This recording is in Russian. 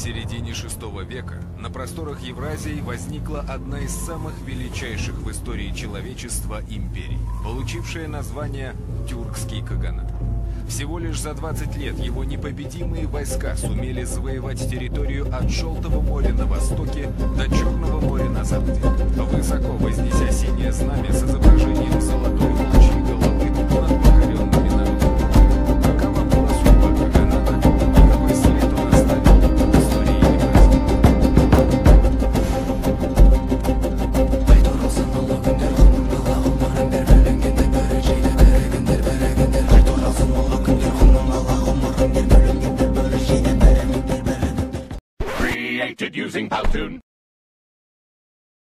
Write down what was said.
середине VI века на просторах Евразии возникла одна из самых величайших в истории человечества империй, получившая название Тюркский Каганат. Всего лишь за 20 лет его непобедимые войска сумели завоевать территорию от Желтого моря на востоке до Черного моря на западе, высоко вознеся синее знамя с изображением золотой волчьей головы над покоренными народами. Какова была судьба Каганата и какой след он оставил в истории Евразии? Created using Powtoon.